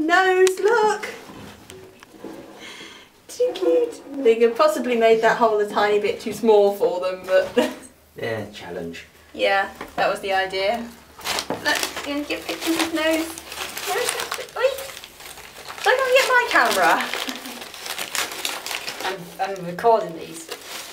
nose, look! Too cute. They could possibly made that hole a tiny bit too small for them, but... Yeah, challenge. Yeah, that was the idea. Look, you're going to get pictures of nose. Oi! Don't go get my camera. I'm recording these.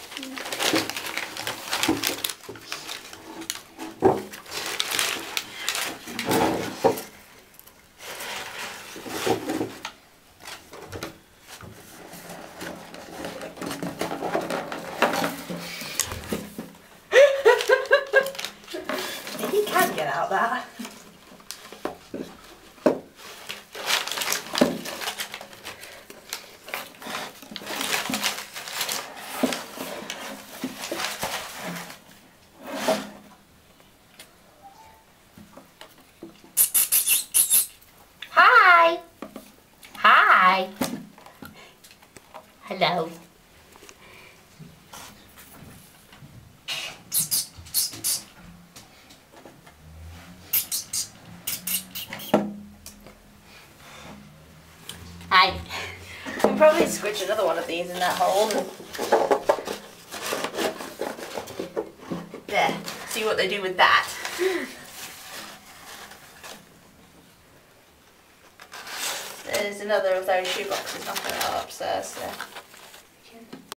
He can get out that. Hi. Hi. Hello. Hi. I can probably squidge another one of these in that hole. There. See what they do with that. There's another of those shoe boxes knocking it upstairs. So.